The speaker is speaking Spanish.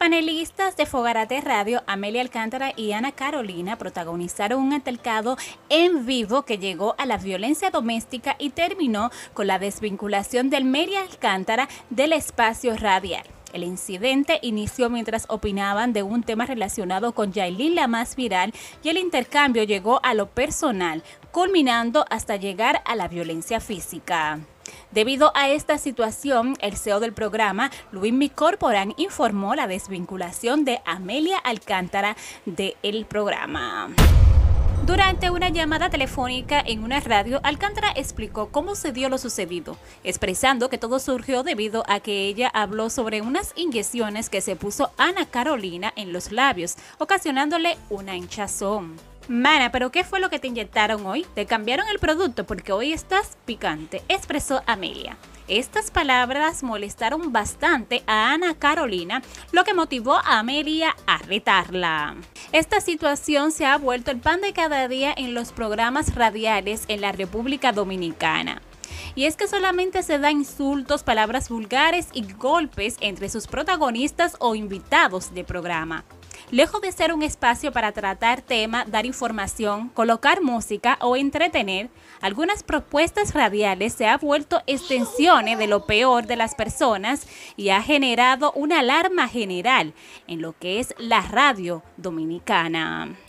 panelistas de Fogarate Radio, Amelia Alcántara y Ana Carolina, protagonizaron un altercado en vivo que llegó a la violencia doméstica y terminó con la desvinculación de Amelia Alcántara del espacio radial. El incidente inició mientras opinaban de un tema relacionado con Yailin, la más viral, y el intercambio llegó a lo personal, culminando hasta llegar a la violencia física. Debido a esta situación, el CEO del programa, Luismi Corporán, informó la desvinculación de Amelia Alcántara del programa. Durante una llamada telefónica en una radio, Alcántara explicó cómo se dio lo sucedido, expresando que todo surgió debido a que ella habló sobre unas inyecciones que se puso Ana Carolina en los labios, ocasionándole una hinchazón. Mana, ¿pero qué fue lo que te inyectaron hoy? Te cambiaron el producto porque hoy estás picante, expresó Amelia. Estas palabras molestaron bastante a Ana Carolina, lo que motivó a Amelia a retarla. Esta situación se ha vuelto el pan de cada día en los programas radiales en la República Dominicana. Y es que solamente se da insultos, palabras vulgares y golpes entre sus protagonistas o invitados de programa. Lejos de ser un espacio para tratar temas, dar información, colocar música o entretener, algunas propuestas radiales se han vuelto extensiones de lo peor de las personas y ha generado una alarma general en lo que es la radio dominicana.